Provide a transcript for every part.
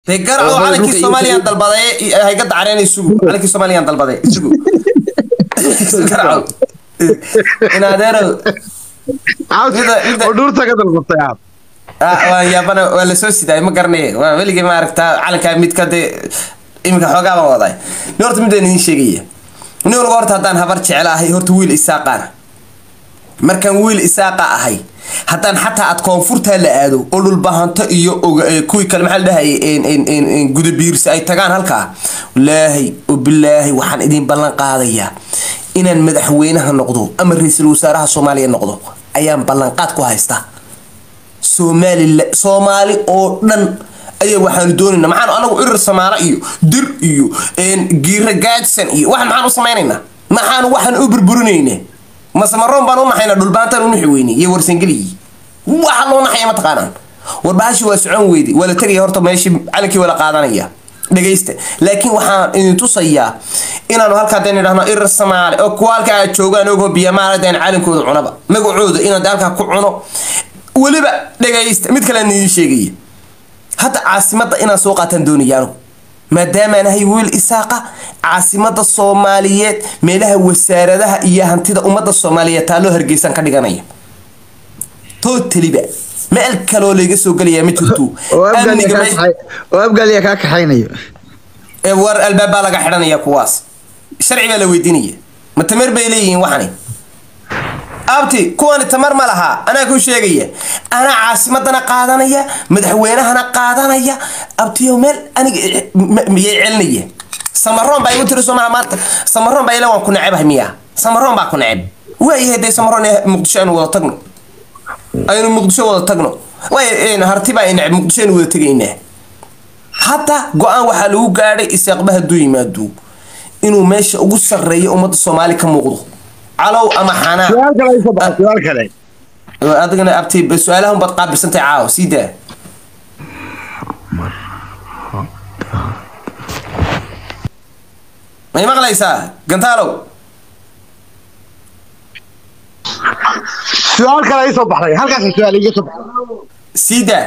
فكروا على كي الصوماليين دلباداي هاي قد عرين يسوق على كي الصوماليين دلباداي يسوق فكروا إن هذا ودورتك دلبطيا يا بنا ولا سوسي ده ما قرني ولا جي ما عرفت على كميت كده إمك حاجة وضعي نورت مدني شيء نور قارت هذا هبرت على هورت ويل إساقنا markan wiil isaaqa ahay hadan xataa ad koonfurta la aado oo dhul baahanta iyo kuwi kale maxal dhahay in gudabiirsi ay tagaan halka wallaahi oo billaahi waxaan idin ballan qaadaya inaan madaxweynaha noqdo ama ra'iisul wasaaraha Soomaaliya noqdo ayaan ballan qaad ku haysta Soomaali oo dhan ayaa waxaan doonaynaa maxaan anagu irir Soomaali iyo dir iyo giira gaadsan iyo waxaan u sameeynaa waxaan u burburinaynaa ما سمرون بانو نحينا دولبانتان ونحي ويني يورسنجلي waxa loo naxay ma taqaanaan warbaashi waa socon weedi wala tagay horta meeshii calanki wala qaadanaya dhageysta laakiin waxaan idin tusayaa inaanu halka hadeen idhaahno ir Soomaali oo kuwalka ay joogaan oo biya maaladeen calankooda cunaba magacooda inaan dalka ku cuno waliba dhageysta mid kale aan idin sheegay hada caasimada inaan soo qaataan doonayaan maadaama anahay wiil isaaqa caasimada Soomaaliyeed meelaha wasaaradaha iyo hantida umada Soomaaliyeed taalo hargeysan ka dhiganaya totally meel kale laga soo galaya ma jirto abgaliya ka kaxaynayo war albaab laga xiranaya kuwaas sharciga la weydiinaya ma tamar bay leeyihiin waxani abti kuwan tamar ma laha ana ku sheegaya ana caasimadana qaadanaya madaxweynahana qaadanaya abtiyo meel aniga miyay celniye samaroon bay u tiri Soomaaliya samaroon bay ilaa ku nacabahay miya samaroon ba ku nacab way haday samaroon muqdisho aan wada tagno aynu muqdisho wada tagno way hartiba in muqdisho wada tagaynaa hatta go'aan waxa lagu gaaray isaaqbaha duuyimaadu inuu meesha ugu sareeyo umada Soomaali ka muuqdo علو أما حنا سؤال كله أدقنا أبتي بسؤالهم بتقابل سنتي عاو سيدا ما يمغلا يسا قنتالو سؤال كله يصبح لي هل كان سؤال يصبح سيدا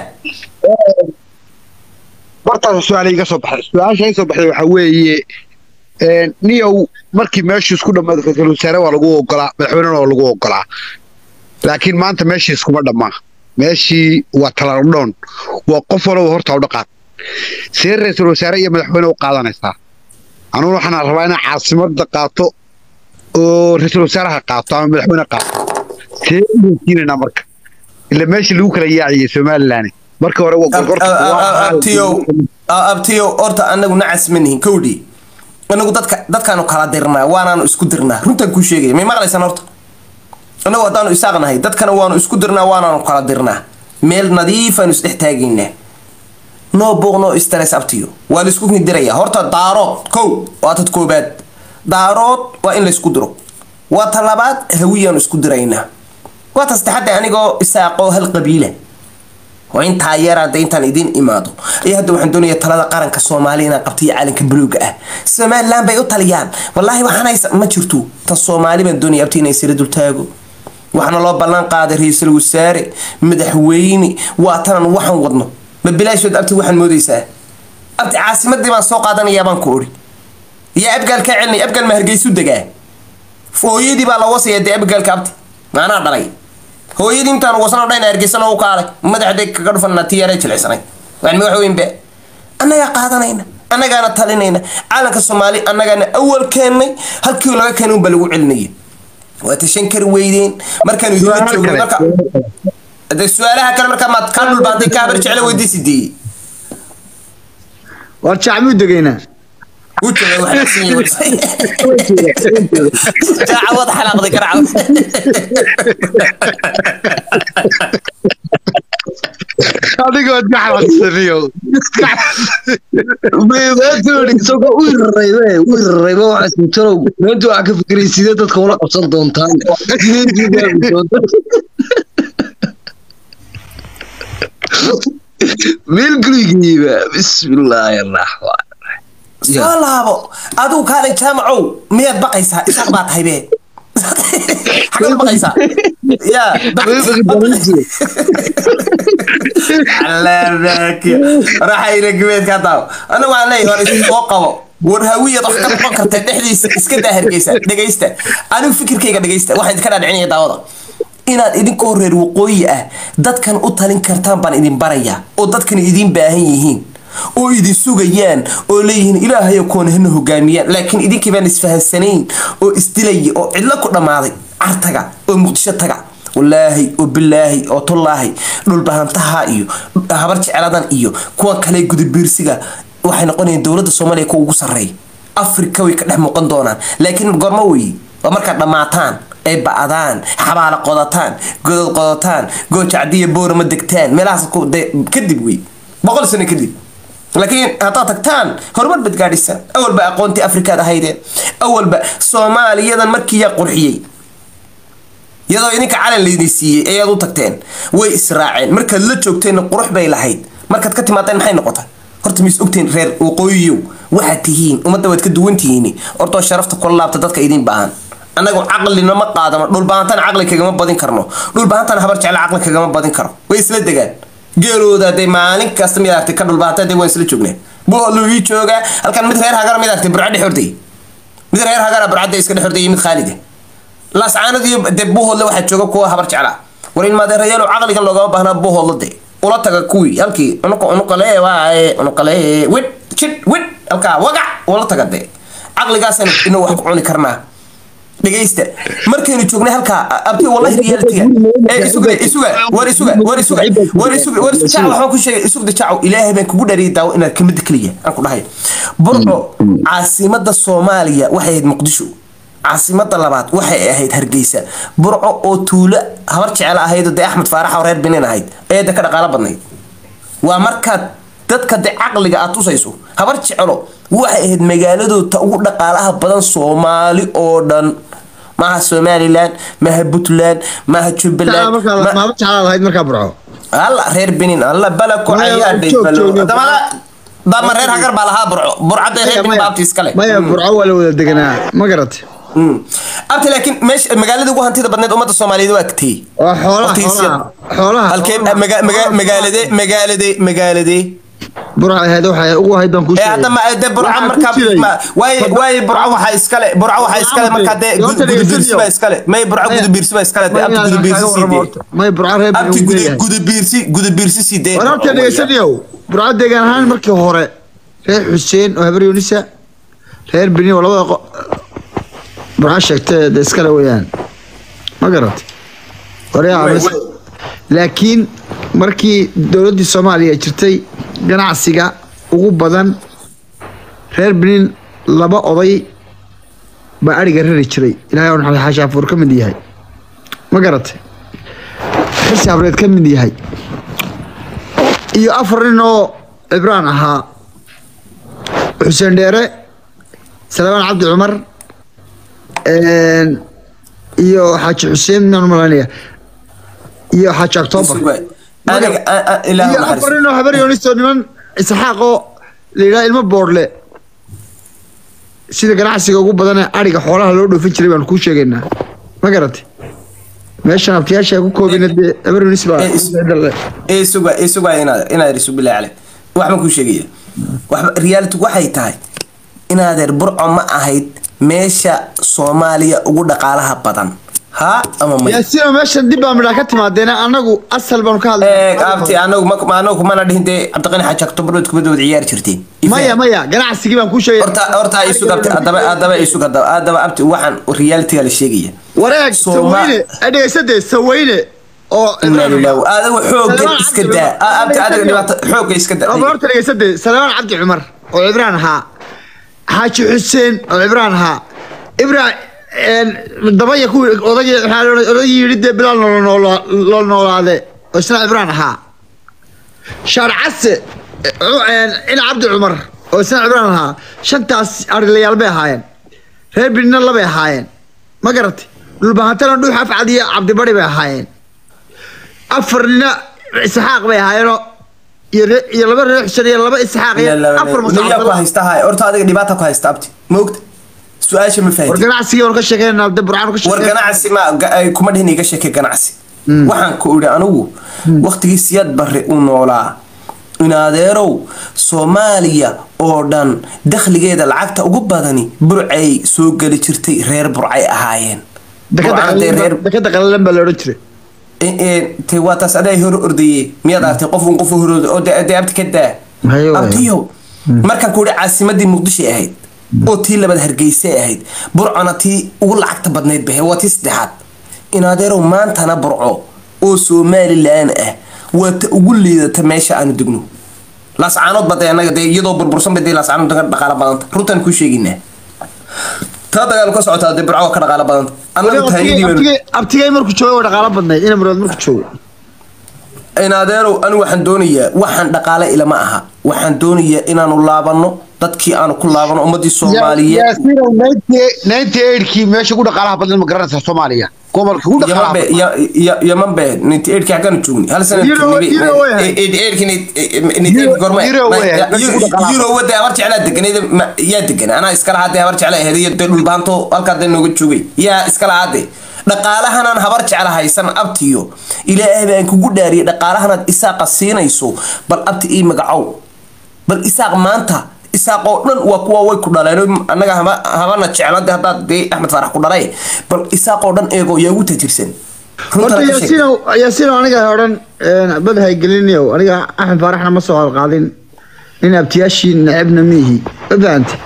برتا سؤال يصبح سؤال شيء يصبح لي وحوي نيو markii meeshu isku dhamaad ra'iisul wasaare waa lagu ogolaa madaxweynaha waa lagu ogolaa laakiin maanta meeshu iskuma dhamaa meeshii waa talaadon waa qof walba horta u dhaqaad si ra'iisul wasaare iyo madaxweynaha u qaadanaysa anu waxaan rabaa in caasimada qaato oo ra'iisul wasaaraha qaato ama madaxweynaha qaato seeynina marka ila meeshii lagu kala yaaciyay Soomaaliland marka hore waa gorgorta abtiyo horta anagu nacas manihin kowdi anagu dadkaanu kala dirnaa waanaanu isku dirnaa runtan ku sheegay ma maqlaysan horta anagu hadaanu isaaqnahay dadkana waanu isku dirnaa waanaanu kala dirnaa meel nadiif aan isdhex taageynaa no boqno stress abtiyo waa la isku diraya horta daarood kow waa tad koobaad daarood waa in la isku diro waa talabaad hawiyaan isku diraynaa waa tastaxada anigoo isaaqo hal qabiila وين تايران دينتان إدين إمادو أيه هدو waxaan doonaya talada qaranka Soomaaliya qabtiy calanka buluuga ah Soomaaliland bay u taliyaan wallahi waxaan ma jirto tan Soomaali baan doonaya abtiina isir dul taago waxana loo ballan qaaday ra'iisul wasaare madaxweyne waa tan waxaan wadno ma bilaashad abti waxaan moodaysaa abti caasimadii baan soo qaadanaya baan ku ori ya abgal ka cilni abgal ma hargeysu dagaa fooyadii baa la wasayay abgalka abti maana dhalay hooyadii intaan wasano dhayna argeysano u kaalay madaxday kaga dhufana tiyare jilaysanay waan madaxweyn be anaga qaadanayna anagana talinayna calanka Soomaali anagana awal keenay halkii laga keenay bal lagu celinay waa tashankar weydeen markaan idin joogo marka hada su'aalaha kale marka ma kan dul baantay ka bar jecel weydiisidii war jacmu dagayna وجهه واحد سنين تعود حلقة كرعة هذا قد جعل السريو بيباتوري سوق ويريبه وحسن ترو انتو عكف كريسيدات تدخل قصد دونتان ميل قريبه بسم الله الرحمن سالابو ادو كالي جامعو مياد بقيسا اسق بات هيبه حاجه ما قيسا يا على ذاك راح يرقبيت كذا انا وعلي هو وقبه warhawiya wax ka qaban karta dhexdiisa iska daa hargeysa dhageysta anigu fikirkayga dhageysta waxaan ka dhaadhicinaya daawada inaad idinka reer waqooyi ah dadkan u talin kartaan baan idin baraya oo dadkan idin baahan yihiin oo idin sugayaan oo leeyihiin ilaahay koon hina hogaamiyaan laakiin idinka baan isfahansanayn oo isdilay oo cidla ku dhamaaday artaga oo muqdisho taga wallaahi oo billaahi oo tullaahi dhul bahantaha iyo habar jeceladan iyo kuwa kale gudbiirsiga waxay noqonayaan dawladda Soomaaliya ku ugu sareey Afrika way ka dhex muuqan doonaan laakiin gorma way waa marka dhamaataan ay baadaan xabaala qodataan godad qodataan goojacdiye boorama degtaan meelahaas kadib way boqol sano kadib laakiin hada tagtaan hormar bad gaadhisan awal ba aqoonti Afrika ahaydeen awal ba Soomaaliyadan markii ya qurxiyay iyadoo idinka calan leedin siiyay ayaad u tagteen way israaceen marka la joogteen qurux bay lahayd markaad ka timaadeen maxay noqotay horta mis ogteen reer waqooyiyo waxa tihiin umada wad ka duwan tihiin orto sharafta ku laabta dadka idin baahan anagu aqlina ma qaadamo dhul baahantan aqli kaga ma badin karno dhul baahantan habar jecel aqli kaga ma badin karo way isla degaan geelooda day maalin kasta mid aragtay ka dhul baahantan day way isla joognaa boo luwi jooga halkan mid reer hagar mid aragtay burcad xorday mid reer hagar burcad iska xorday mid khaalid la saanad iyo debbo la waxa jooga kuwa habar jecel war in maadeerayaal aqliga looga baahna boo hoolade ولا تجاكوي هالكي أنا قليه أنا قليه ويد شد ويد الكا وقع ولا تجدي عقل جالس إنه واحد عوني كرنا دقيسته مركين يشوفني هالكا أبتي والله ريالتي ورسوق شعو حكوا شيء يسوق ده شعو إلهي بينك بودا ريدا وإن كلمة كلية أنا كل هاي برضو عاصمة الصومالية واحد مقدشو عاصمة اللبات waxay ahayd Hargeysa burco oo tuulo habar jecel ahayd oo Axmed Faarax oo reer Benin ahayd eeda ka dhaqaale badnayd waa marka dadka aqliga aad tusayso habar jecelo waxay ahayd magaaladooda ugu dhaqaalaha badan Soomaali oo dhan ma Somaliland ma Puntland ma Jubaland ma jecel ahayd marka burco alla reer Benin alla balako ayaa dhamala dama reer hagar baa lahaa burcada reer Benin baabtiis kale ma burco wala wada deganaa ma garat أبتي لكن مش مجال ده جوه أنت تبنيت أمة الصومالية ده وقتي. حولها. الكيف مجال ده. برع هذا هو هيدا كوش. هذا ما ده برع مركب ما واي برع وحيسكله مركب ده جود بيرسي بيسكله ما يبرع جود بيرسي بيسكله ده أبتي جود بيرسي سيدي. ما يبرع هذا. أبتي جود بيرسي سيدي. أنا كده يسديو برع ده كان هان مركب هراء. غير حسين وهبري ونساء. غير بني ولا برعشك تسكله ويان ما قرأت وريها بس لكن مركي دولة الصومالية جرتي جناح السجا وقبضان غير بنين لبا قضي بأري قرر يشري لا يون على حاجة فور كم من دي هاي ما قرأت حس عبرت كم من دي هاي يأفر إنه إبراهيم ها حسين ديرة سلمان عبد العمر iyo xaaji Xuseen normalaniya iyo xaaji October ilaahu afarino habar yoonisto niman isxaaqo leeyahay ilmo boorle sida ganacsiga ugu badan ariga xoolaha loo dhoofin jiray baan ku sheegaynaa ma garatay meeshan abtiyaasha ku koobinade habar yoonis baa suga inaad risu bilaa cali wax ma ku sheegaya wax reality waxay tahay inaad burco ma ahayd meesha Soomaaliya ugu dhaqaalaha badan ha ama ma yaasina meesha dib baa midha ka timaadeena anagu asal baan ka hadlay abti anagu ma dhihinde Cabdiqani Xaaji October ku badwad ciyaar jirteen maya ganacsiga baan ku sheegay horta ay isu qabtay adaba abti waxaan reality la sheegaya wareeg sawayne adeegsade sawayne oo adigu xoog iska daa abti adigu dhibaato xoog iska daa horta adeegsade Salmaan Cabdi Cumar oo Ibraan ha حاج حسين عبرانها دبي يكون أضيء يريد بلال نول هذا وسنا عبرانها شارع عس إن عبد العمر وسنا عبرانها شنتاس أرجليال بهاين هي بين الله بهاين ما قرأت البهاتنا ندو حف عادي عبد البري بهاين أفرنا إسحاق بهاين يلا بر حسين يلا بر إسحاق أفر مصعب هيستها أرتا هذا دباتك هيستابتي موقت su-aasha ma fahantid ganacsiga war ka sheekeynaa dad burcaan ka war sheekeynaa ganacsi ma kuma dhihin iga sheekay ganacsi waxaan ku idhi anigu waqtigii siyaad barre u noolaa in adeerow Soomaaliya oo dhan dakhligeeda lacagta ugu badani burcay soo gali jirtay reer burcay ahaayeen dakada qalalan baa la oran jiray te waa taas aday hor ordayay miyaad artay qof hor oo abti ka daa abtiyo markaan ku idhi caasimadii Muqdisho ahayd oo tii labad Hargeysa ahayd burcana tii ugu lacagta badneyd bahay waa tii saddexaad in adeerow maantana burco oo Soomaaliland ah wata ugu liidata meesha aanu degno laascaanood baday anaga iyadoo burbursan baday laascaanood dhaqaale badan runtan ku sheeginaa ta dagaal ka socota burco ka dhaqaale badan anaga taayidii abtigay markuu joogo dhaqaale badneyd ina marood markuu joogo in adeerow anu waxaan doonayaa waxaan dhaqaale ilama aha waxaan doonayaa inaanu laabano dadkii aanu ku laabano ummadii Soomaaliyeed 98kii meesha ku dhaqaalaha badan ma garanaysaa Soomaaliya gobolka ku dhaqaalaha yaman be 98kii xagan joogni hal sanad euro wada war jeclaa deganeed yaa degan ana iska lahaday war jeclaa hadiyo dhul baanto halka dad nooga joogay yaa iska lahaday dhaqaalahan habar jeclahaysan abtiyo ilaahay baan kugu dhaariyay dhaqaalahan isaaqa siinayso bal abti ii magacow bal isaaq maanta isaaq oo dhan waa kuwa way ku dhaleen anaga habana jeclada hadaad Axmed Farax ku dhalay bal isaaq oo dhan eego yaa ugu tajirsan yaasiin aniga horan badahay gelinayo aniga Axmed Faraxna ma soo qaadin in abtiyaashin nacibna mihi badanti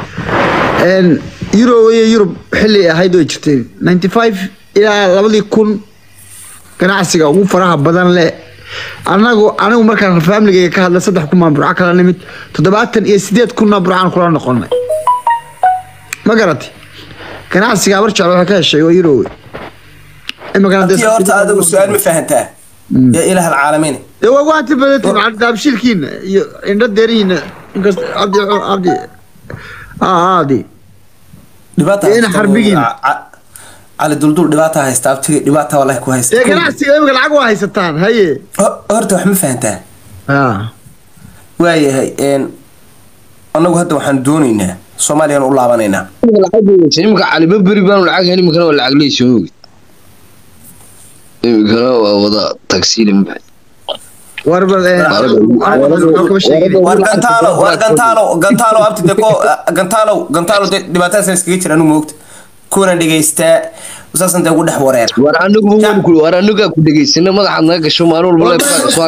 Europe xilli ahayd oo jirtay 95 ilaa 2000 ganacsiga ugu faraha badan leh anigu markaan family-ga ka hadla 3 kun burca kala nimid 78 kun burcaan kula noqonay ma garatay ganacsiga war jecel waxa ka heshay oo Europe يا أرتا هذا السؤال مفهمته يا إله العالمين يا وقت بدأت مع دابشيلكين إن رديرين عبدي عادي دباتها هنا حربيين على دول دباتها هيستابتي دباتها والله كويس يا جناحي يبغى العقوة هاي ستان هي أرتا وحنا فهمته ويا هي إن أنا وهذا وحنا دونينا Soomaaliya u laabanayna imka cali babri baan lacag heli makana wala lacag leeyo imka wada taksiil imba gantalo abti deko gantalo dhibaatadaas iskaga jiraan u moogta kuna dhageystaa usaasan ugu dhex wareer war anagu ku dhageysana madaxaad naga gasho maalin walba la soo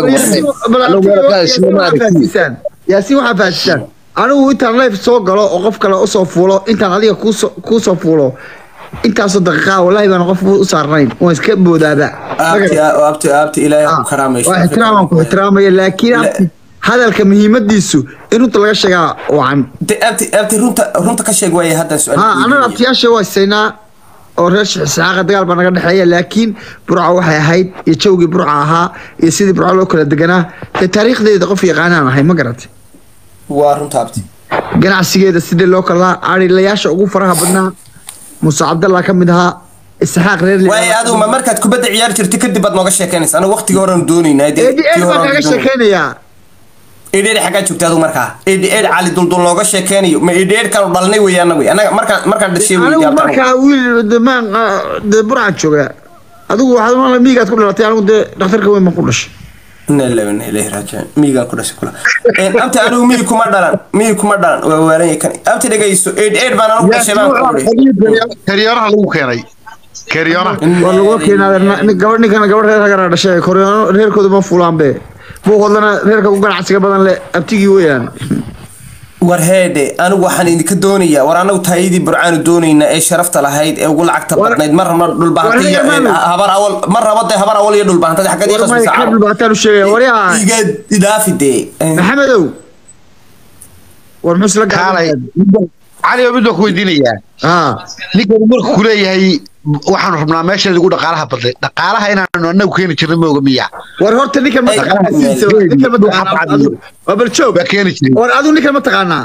yaasiin waxa faahsan anigu intaan live soo galo oo qof kale u soo fuulo intaan adiga ku soo fuulo intaas daqiiqa wallahi baan qof u saarnayn oo iska boodaada abti ilaahay ku karaamayso ku ixtiraamaya laakiin hadalka muhiimadiisu inta laga sheegaa waan abti runta ka sheeg way hadda su'aal ana abtiyaasha way saynaa oo reer Saaqa dagaal baa naga dhaxeeya laakiin burca waxay ahayd iyo jawgi burca ahaa iyo sidii burca loo kala deganaa taariikhdeeda qof yaqaanaan ahay ma garatay waa runta abti ganacsigeeda sidii loo kala arilayaasha ugu faraha badnaa Musa Abdallah kamid ahaa Isxaaq reer way aadu ma markaad kubadda ciyaar jirtay kadib baad nooga sheekeynaysaa aniga waqtiga hore aan doonaynaa ka sheekeynayaa eedheer xagaa joogtaa adu markaa eedheer cali duldul nooga sheekeynayo ma eedheer kan dhalnay weeyaan anaga markaan dhashay weeyaan markaa wiil damaan burca jooga adigu waxaad ma miigaad ku dhalatay anigu dhakhtarka weyn ma ku dhashay inna ilaahi raji'un miiga ku dhashay kula abti anigu miig kuma dhalan waa waalan yakan abti dhageyso eedheer baan anigu dhashay baan ku kariyaraha lagu keenay kariyaraha waa lagu keenay gabadh reer dhashay reerkooda ma fulaan be buuqodana reerka u ganacsiga badan leh abtigii weeyaan war heede anigu waxaan idinka doonayaa war anagu taayidii burcaanu doonaynaa ee sharafta lahayd ee ugu lacagta badnayd mar dhul baahantay habar awal iyo dhul baahantay xaqad iyo qasbi saacad dhul baahantay u sheegay wariya iga idaafide maxamedow war musla kaalay cali midoo ku weydiinayaa ninka markuu ku leeyahay waxaan rabnaa meesha lagu dhaqaalaha badlay dhaqaalaha inaanu anagu keeni jirnay ma oga miya war horta ninka ma taqaanaa bal joog keeni jiray war adu ninka ma taqaanaa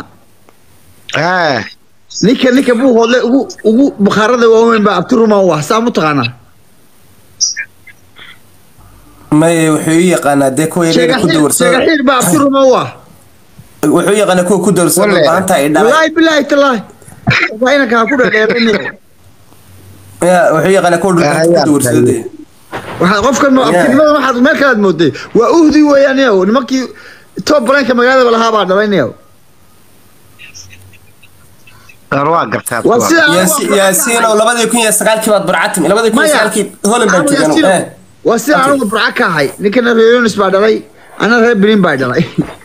ninka buu hodle ugu bakhaarada waaweyn baa abtiruma wax saa ma taqaanaa may wuxuu yaqaanaa de kuwa yareer ku dawrsan baa abtiruma wax wuxuu yaqaanaa kuwa ku dawrsan baahanta ay dhalay wallahi billahi tallahi وين كان كل ديرني يا وحي قال كل ورسده waxa qofkan ma afkiimada waxa meel kala mooday waa uhdi weeyaan nimankii top rank magaalada lahaa baa dhalaynayo arwaa gartaa yaasiin oo 2009 baad burcatim 2009 Holland baa joogan waa si aan ugu burca ka ahay ninkan Reyonis baa dhalay ana reer Benin baa dhalay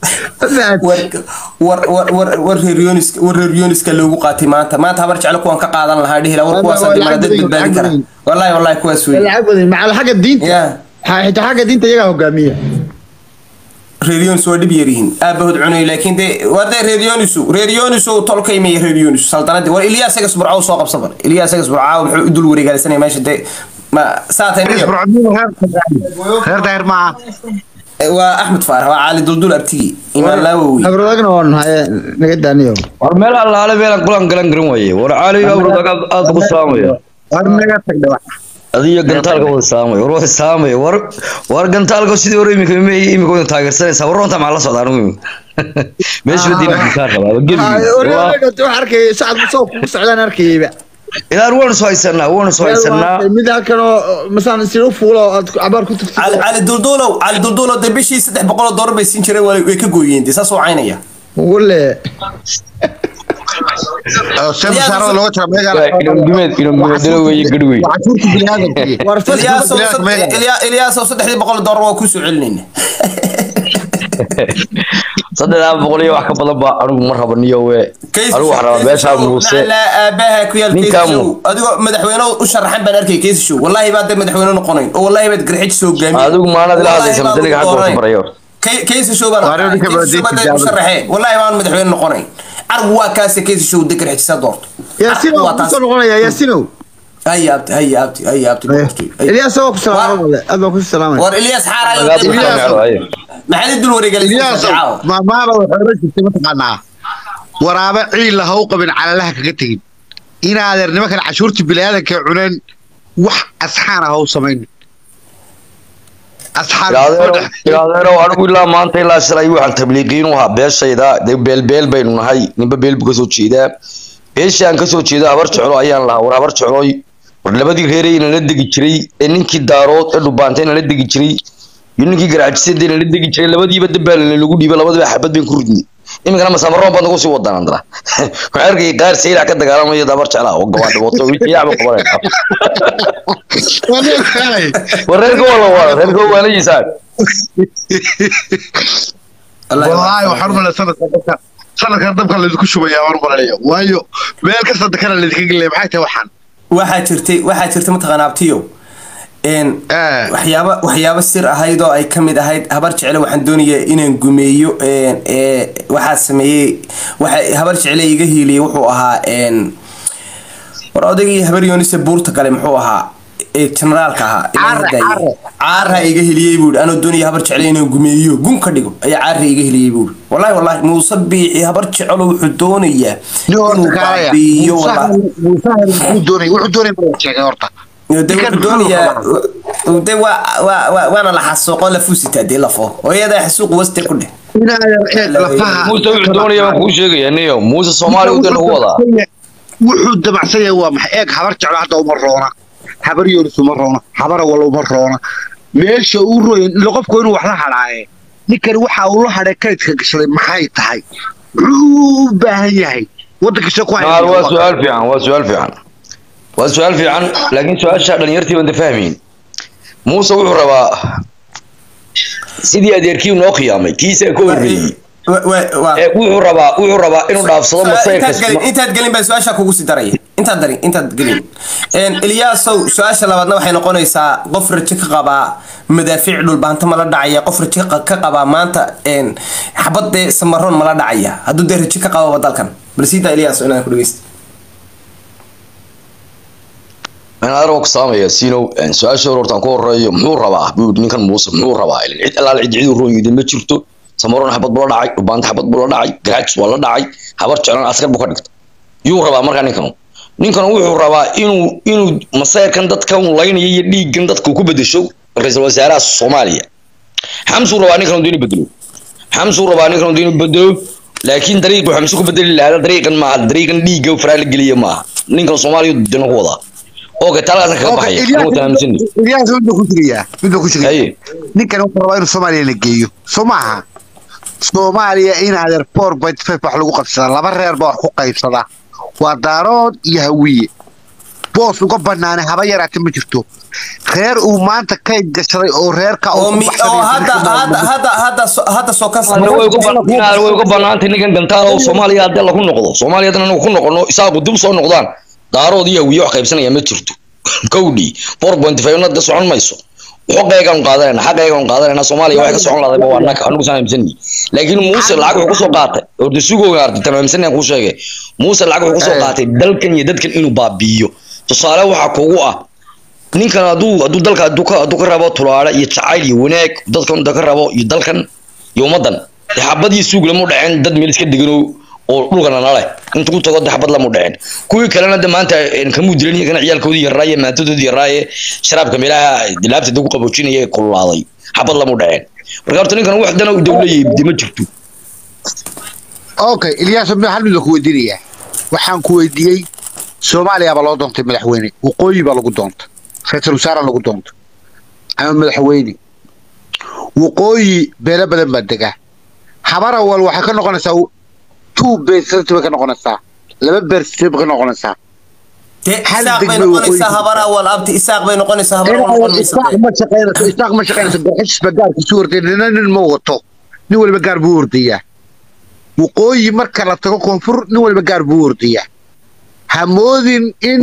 war Reyonis ka loogu qaatay maanta habar jecel kuwan ka qaadan lahaa dhihi war kuwaas dad badbaadi kara wallahi kuwaas weey lacag macal xaga diinta xitaa xaga diinta iyaga hogaamiya Reyonis waa dib yariin aabahud cunay laakiin wada Reyonis oo tolkay may Reyonis saltanada war Ilyas iga sburcaa soo qabsabar Ilyas iga sburcaa wuxuu dul wareegaysanay meesha ما ساعتين غير داير معه واحمد فارح وعلي دلدول ارتي ايمان لاوي abrodagna waan haye naga daaniyo war meel alla hal meel kulan galan garan waye war cali abrodag aad ku saamaya war naga tagda wax adiyo gantaalka wada saamaya war gantaalka sidii hore imika taageersanaysa waronta ma la socdaan meesha diina ka qaba gabi war arkay saad soo ku socdaan arkayba إذا روان سويسنا ميدا كانوا مثلا يصيروا فولو عبار كنت على الدلدولو ده بشي $600 بيسين شري ويكجوين دي ساسو عينيا ولا سمسارو لو ترى إنهم دلوا يقدوي إلياس $600 وكوسو علنين صدق بقولي واحد بطلب أروح مرة بنيوه أروح على بيش على موسى لا أباها كويا الكيس شو أدو مدحوينه وشرحان بنركي كيس شو والله بعد مدحوينه نقونين والله بعد قرحت شو جميل أدو ما أنا دلها زي سمتلك حق وصبريور كيس شو بنا كيس شو بدأ مشرحين والله ما مدحوينه نقونين أرجو كاس كيس شو ذكر حج صدرت ياسينو نقونين يا ياسينو هيا أبتي إلياس هو كسلام ولا أبو كسلام ور إلياس حارة ما حد يدور ورجال إلياس ما هو حرج تمتقنا ورابع عيل له قبل على لها كجتين إن هذا النمك العشورة بلادك كعنان وح أسحاره هو سمين أسحار يا ذا أنا أقول لا ما أنت لا سلاي وعن تبليغين وهابيش شيدا ده بيل بينهم هاي نبى بيل بكسو شيدا إيش يعني كسو شيدا أبرش علو أيان لا ورابرش علو labadii reeray in la digi jiray ninkii daarood ee dhubaantayna la digi jiray ninkii garaajisay la digi jiray labadiiba dabal lagu dhiibay labadiiba xabad been ku ridnay imikana ma samarro baan ku sii wadaan andra waxarkay qaar sayla ka dagaalamay dabar jeclaa oo gawaad wato wixii yaab qabanay wareerka wala yisaad wallahi waxaan la sanadka dabka la isku shubaya waan qoraya waayo meel ka sadakana la iska galay maxay tahay waxaa jirtay mataqaanaabtiyo waxyaabo sir ahayd oo ay ka mid ahayd habar jecel waxaan doonayaa inaan gumeeyo waxaa sameeyey habar jecel iga hiiliyay wuxuu ahaa war odaygii habar yoonise buurta kale muxuu ahaa generaalka ahaa caara iga hiliyay buu anoo doonaya habar jecel inaan gumeeyo gun ka dhigo ayaa caara iga hiliyay buu wallahi Muuse Biixi habar jecel wuxuu doonayaa inuu baabiyo wuxuu doonaya sheegay horta de waana la xasuuqo la fuusita de la foo hooyada xasuuq waste ku dheh Muuse wuxuu doonayaa ku sheegaya niyo Muuse Soomaali u dal wada wuxuu dabacsan yahay waa maxay eeg habar jecel hadda uma roona habar yoonisu ma roona habar wala uma roona meesha uu rooyin qofku inuu wax la hadhaaye ninkan waxa uu la hadhay kaydka gashay maxay tahay wuxuu baahan yahay wadanka soo ku hayay waa su'aal fiican laakiin su'aasha dhalinyartii baan fahmin Muuse wuxuu rabaa sidii adeerkii noo qiyaamay kiisa ku wariyay wuxuu rabaa inuu dhaafsado masayrka intaad galin baa su'aasha kugu sii daray intaad galin Ilyaasow su'aasha labaadna waxay noqonaysaa qof rajo ka qaba madaafiic dhul baanta ma la dhacaya qof rajo ka qaba maanta xabad samaroon ma la dhacaya hadduu rajo ka qabo dalkan bal sida Ilyaasow inaan ku dhageysto أنا أروح سامي سينو سؤال شو رورتان كور محور ربع بيقول نكان موسى محور ربع العيد الله العيد عيد الروي يدين ما شرته سمرون حبط بلا داعي وبانت حبط بلا داعي جراج ولا داعي حبط شلون عسكر بكرت يو ربع مرة نكان وحور ربع إنه مسائل كان دت كون لاين يدي جندت كوكب بدشوا رئيس الوزراء الصومالية حمص ربع نكان ديني بدلو laakiin dariiq waxa masku bedeli lahaa dariiqan ma dariiqan dhiiga u faraal galiya ma ninka Soomaaliyeed dina ku wada oo ka talaada ka baxay inuu taamsin Ilyas wuxuu ku jiriyaa ninkan wuxuu rabaa inuu Soomaaliya la geeyo Soomaha Soomaaliya in adeer 4.5 wax lagu qabsada laba reer baa wax ku qaybsada waa daarood iyo hawiye boos uga banaanay haba yaraatay ma jirto reer uu maanta ka gashay oo reerka oo hadda soo ka way uga banaantay ninkan gantaal oo Soomaaliya hadda la ku noqdo Soomaaliya hadana ku noqono isagu dib soo noqdaan daarood iyo hawiye wax qaybsanaya ma jirto kowdi 4.5 nad socon mayso xaqeegan qaadanayna Soomaaliya waxa ka socon lahayd waa naka anigu saamsani laakiin Muuse lacag wuxuu soo qaatay oo disugo gaartay tamaamsan ku sheegay Muuse lacag wuxuu soo qaatay dalkan iyo dadkan inuu baabiyo tusaale waxa kugu ah ninkan haduu dalka haduu ka rabo tulaale iyo jacayl iyo wanaag dadkan ka rabo iyo dalkan iyo umadan xabadii suuq lama dhaceen dad meel iska digan oo dhulkana nalay intuu tago xabad lama dhaceen kuwii kalena maanta ka mudirin kana ciyaalkoodii yaraaye maantadoodii yaraaye sharaabka meelaha dilaabta dad ku qaboojinaya kululaaday xabad lama dhaceen marka horta ninkan wax dana u dawladii dima jirto okay Ilyas hal mid ku weydiinaya waxaan ku weydiiyay Soomaaliya baa loo doontay madaxweyne waqooyi baa lagu doontay ra'iisul wasaare lagu doontay ama madaxweyne waqooyi beela badan baa degaa habara wal waxa ka noqonaysaa 2% ka noqonaysaa 2% ka noqonaysaa isaaq bay noqonaysaa habara wal abti isaaq bay noqonaysaa habara wal noqonaysaa isaaq ma shaqeynayso barxis bagaarka soo hortay nin ma wato nin walba gaar buu hordiyaa waqooyi marka la tago koonfur nin walba gaar buu hordiyaa hamoodin in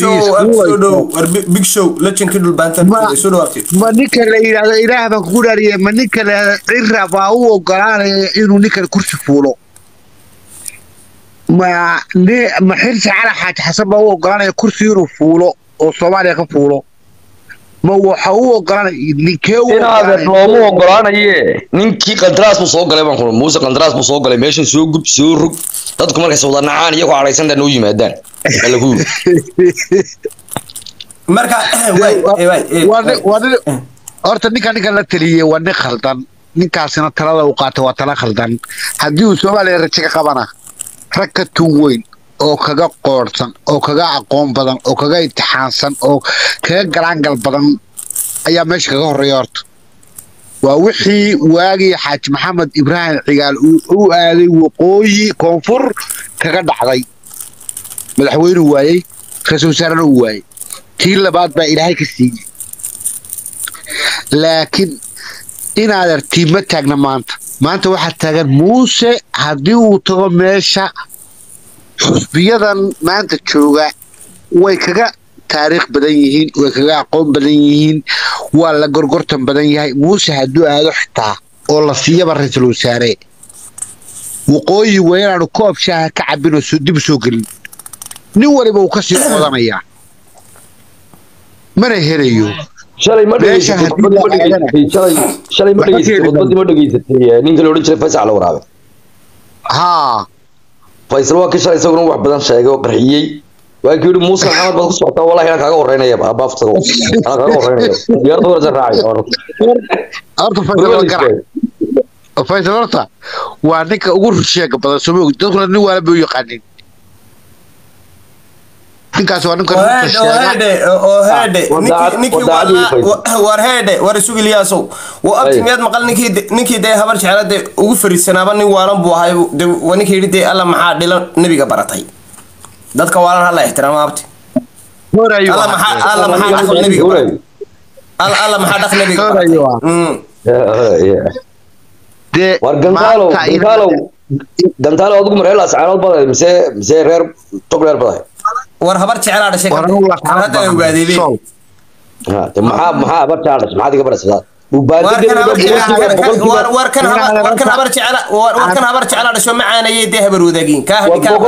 big show la jinki dul baanta soo dhawaatay ma ninka la yiraahdo ilaahay baan ku dhaariyay ma ninka la cirra baa u ogolaanay inuu ninka kursi fuulo ma xirsi cala xaaj xasan baa u ogolaanay kursi inuu fuulo oo Soomaaliya ka fuulo ma waxa uu ogolaanay ninkee uu looma ogolaanaye ninkii qandaraas buu soo galay baan ku Muuse qandaraas buu soo galay meeshan soo gub soo rug dadku markay soo wadnacaan iyagu caraysan noo yimaadaan ala ku marka horta ninka la taliyay waa nin khaldan ninkaasina talada uu qaatay waa tala khaldan haddii uu Soomaaliya rajo ka qabana rag ka weyn oo kaga qoorsan oo kaga aqoon badan oo kaga imtixaansan oo kaga garaangal badan ayaa meesha kaga horeeya horta waa wixii waagii Xaaji Maxamed Ibraahim Cigaal uu aaday waqooyi koonfur kaga dhacday madaxweyne waayay ra'iisul wasaare waayay tii labaad baa Ilaahay ka siiyay laakiin inaad artiin ma taagna maanta waxa taagan Muuse haddii uu tago meesha xusbiyadan maanta jooga way kaga taariikh badan yihiin way kaga aqoon badan yihiin waa la gorgortan badan yahay Muuse hadduu aado xitaa oo la siiyaba ra'iisul wasaare waqooyi weeyaan koob shaaha ka cabino soo dib soo gelin nin waliba uu ka sii qodanaya mana helayo shalay ma dhageysatay ninka loo dhigay Faysal Waraabe Faysal waa ka shalay isaguna wax badan sheegay oo qarxiyay waa kii Muuse Maxamed baa ku socota wallahi ana kaaga horeynaya abaaftago ana kaaga horeynaya diyaar door raacay horta Faysal horta waa ninka ugu rusheega badan soo dadkuna nin wala buu yaqaanin ninkaas waa ninka war isugu Ilyaasow waa abtimeed maqal ninkii day habar jeclada ugu fariisanaaba nin waalan buu ahay ninkii yiri alla maxaa dhilan nabiga baratay dadka waalan hala ixtiraam abti alla maxaa dhaq nabiga war gantaalo adigu mareela saacad badan mise reer togreer badan war habar jeclaa dhashay hadda ay ogaadeen maxaa habar jeclaa dhashay maxaa diga barasada war kan habar jeclaa dhasho macaanayay dee habar wadaagin ka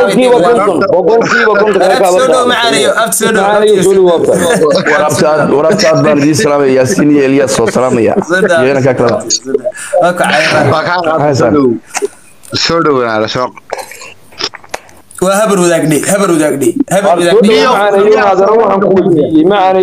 warabtaad baan idin salaamaya Yaasiin iyo Ilyas soo salaamaya yeena ka kala soo dhawaada soo وهبر وداقدي معنا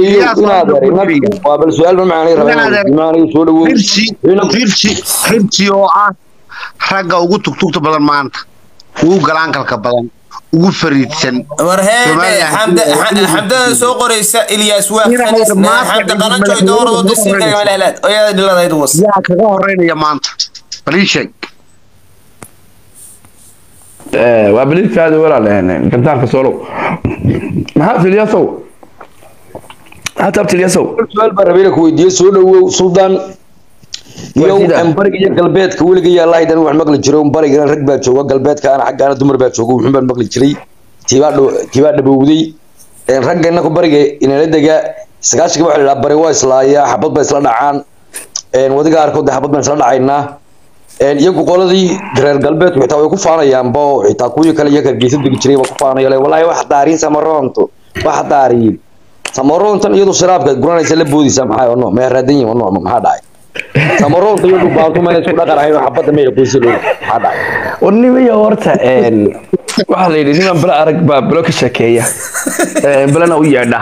قابل سؤال معنا حرتي ragga ugu tugtugta badan maanta ugu galaankalka badan ugu fariidsan warheede xamda soo qoraysa Ilyas waa xanisna xamda qalanjoy doorado si kale walaalaad oo yaa dhiladayd was yaa kaga horeynaya maanta baliishay waa baliidkaada walaaleen gantaarka soolow maxaa Ilyasow hatta Ilyasow su'aal barabeena ku weydiiyay soo dhawow Suldaan iyo bariga iyo galbeedka weliga yaa laaydan wax maqli jiro bariga rag baa jooga galbeedka ana xaggaana dumar baa jooga wuxuu baan maqli jiray tiba dhabowday raggeena ku bariga inay daga sagaashiga waxa la bari waa islaaya xabad ba isla dhacaan wadiga arkood xabad ba isla dhacaynaa iyagu qoladii reer galbeedku xitaa way ku faanayaan boo xitaa kuwii kale iyaga geesid digi jiray waa ku faanayaan wallahi wax daarin samaroonto wax daarin samaroontan iyadu sharaabka guranaysa la boodisa maxay oo ma raadin yihiin oo maxaa dhacay samaroonta iyadu baantu ma isku dhaqanahay xabada meel qoysi loo maxaa dhacay warnimaya horta waxa la yidhi niman bala arag baa balo ka sheekeeya balana u yeedha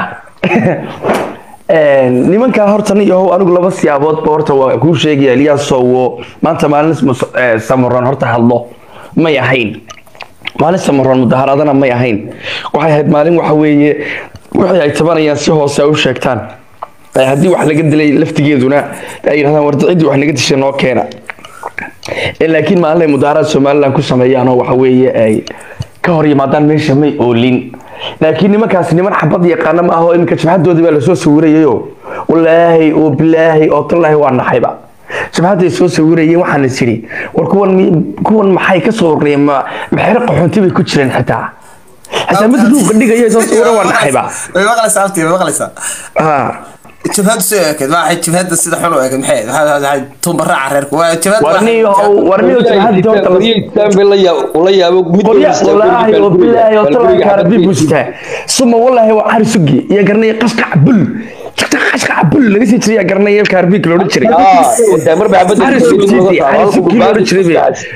nimanka horta niyo anigu laba siyaabood ba horta waa ku sheegay Ilyasow maanta maalin samaroon horta hadlo may ahayn maalin samaroon mudaharaadana may ahayn waxay ahayd maalin waxa weeye waxay ay tabanayaan si hoose u sheegtaan haddii wax laga dilay laftigeeduna ay yiraahdaan war cidii wax laga dishay noo keena laakiin maalin mudaharaad Soomaaliland ku sameeyaan oo waxa weeye ay ka hor yimaadaan meesha may oolin laakiin nimankaas niman xabad yaqaan ma aho in ka jabhadoodii baa la soo sawirayo wallaahi oo bilaahi oo tallahi waa naxayba jabhadii soo sawirayay waxaan isiri war kuwan maxay ka soo horeeyeen ma xiriir qaxoonti bay ku jireen xitaa hatta mid uu qadhigayo soo sawira waa naxayba way maqlaysaa jabhad seekad waxa jabhad sida xun oo eeg maxay waxa tumbarra reerku waa jabhad warniyo jabhad doonta la yaabo mid wallaahi oo bilaahi oo tallahi kaarbi busta suma wallaahi waa arsugi iyo garnay qasqa bul qasqa bul laga sii jiray garnay kaarbi kala oran jiray mar baa xabad arsugi kala oran jiray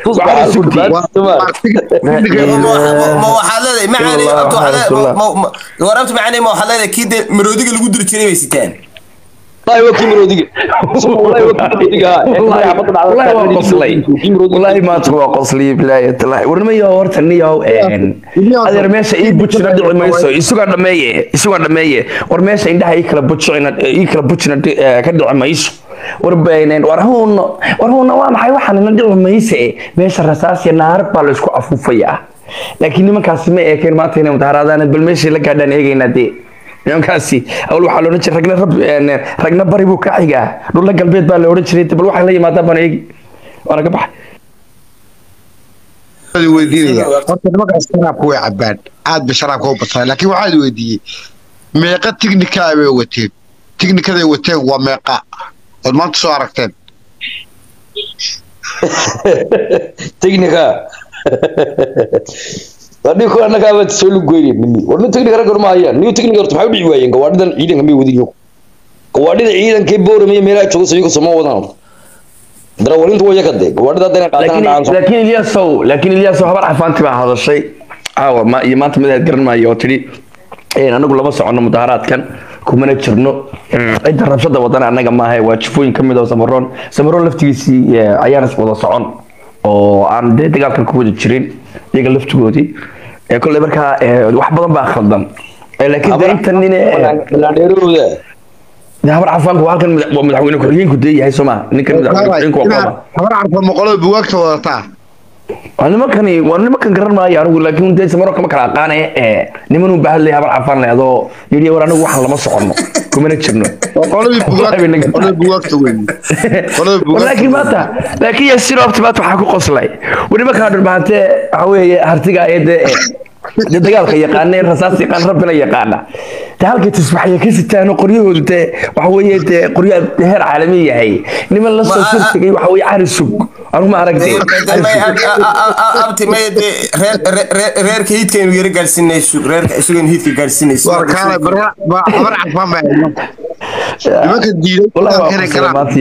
ma waxa leedahay macaani warabta macaani ma waxa leedahay kii maroodiga lagu diri jiray bay sitaan والله وكيل مروديك والله وكيل مروديك والله ما تقوى قصلي بالله الله ورمي يا ورتني يا هذا رميش اي بوتشنا دي ميسو اسوغا دميه ورميش عندها يكلا بوتشنا كدع ميسو وربينين ورهون waa maxay waxaan la dhici mayse meesha rasaas iyo naar baa la isku afuufaya laakiin nimankaasi ma eekeen maanta inay mudaharaadaan bal meesha la gaadhaan eegayna dee nimankaasi awal waxaa la oran jiray ragna bari buu ka xigaa dhul galbeed baa la oran jiray bal waxa la yimaada baan eegi waana ka baxay weydiinaya horta nimankaas sharaabku way cabaan aad ba sharaabka u bataan laakiin waxaad weydiiyey meeqa tiknika ay wateen tiknikada ay wateen waa meeqa oo maanta soo aragteen tiknika wadii ko anaga wad soo lugeeyay mini warna tiknika rag ma hayaan niyo tiknika horta maxay u dhici waayeen gawaadhidan ciidanka may wadiyo gawaadhida ciidanka boormay meelaha joogo soo sama wadaan darawalintu way ka deeg gawaadhida dadana qaataan laakiin Ilyasow habar afaanti baa hadashay ma iyo maanta mid garan maayo tiri anagu lama socono mudaharaadkan kumana jirno cid rabshada wadana anaga ma ahay waajifooyin kamid ah samaroon laftigiisii ayaana wada socon oo aan dagaalkan ku wada jirin iyaga laftigoodii kulli markaa wax badan baa khaldan laakiin intan la dheerooda habar cafaanku halkan madaxweyne ku-xigeenku deeyahay Soomaa ninkan madaxweyne ku qaba habar cafaan maqalo buugagta wadataa nimankan garan maayo anigu laakiin dee samaro kama kala aqaanay niman uu baahan leeyahay habar cafaan leedo yiri war anigu waxan lama socono kumana jirno qoladii buugagta weyn laakiin maanta laakiin yasir optimat waxa ku qoslay wariba ka dharbahante waxa weeye hartiga ee dagaalka yaqaanay rasaas yaqaan rabbina yaqaana halka tusbaxaya ka sitaan qoryahooda waxa weeye qoryaha heer caalami yahay niman la soo surtay waxa weeye arisug anu ma aragtay abti meede reer kaydka inuu yiri galsinayso reerka isugu hiidka galsinayso war kala habar cafaan baa nimanka diiday wallahi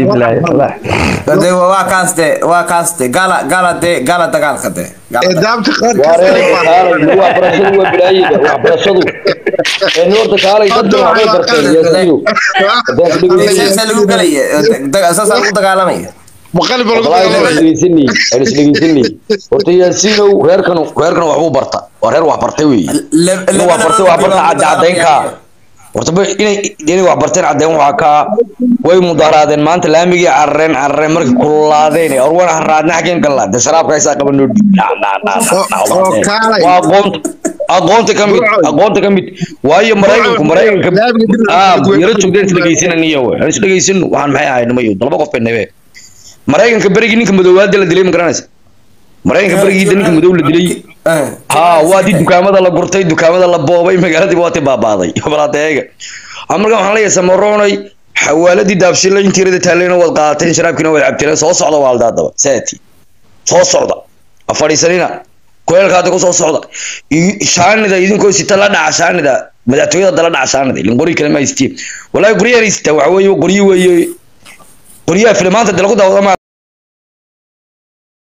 waa kaaste gala dagaalka de daabta qaar waa barashadu waa bilaayida waa barashadu horta kaalay dadka waxay barteen yaasiyo lagu galaya asaas lagu dagaalamaya مقلب والله دغيسني دغيسني horta yaasiinow reerkan waxbuu barta waa reer wax bartay weey wax barta cadeynka horta inay wax barteen cadeyn waxa ka way mudaharaadeen maanta laamigii carreen markii kululaadeen orwan haraadna xageen galaa saraabka ay saaqaban aqoonta kamid waayo maraykanka yara joogdeen dageysananiyo way dageysan waxaan maxay ahayn mayo dalba qof beenabe maraykanka barigii ninka madowada la dilay ma garanaysa maraykanka barigii ninka madow la dilay waa di dukaamada la gurtay dukaamada la boobay magaaladii waa baabaaday balaadeega amarka waxaan leeyahay Samaroonay xawaaladii daabshilay intiirada taalayna wad qaateen sharaabkina wad cabteen soo socda waaldaadaba saati soo socda afariisanina koolkaada ku soo socda shaanida idinkoo sita la dhaca shaanida madaxtooyada dala dhaca shaanida ilin qori kale ma istii walaa qoriyaanista waxa weeye qoriyo weeye qoriyaha filmaanta dalagu daawada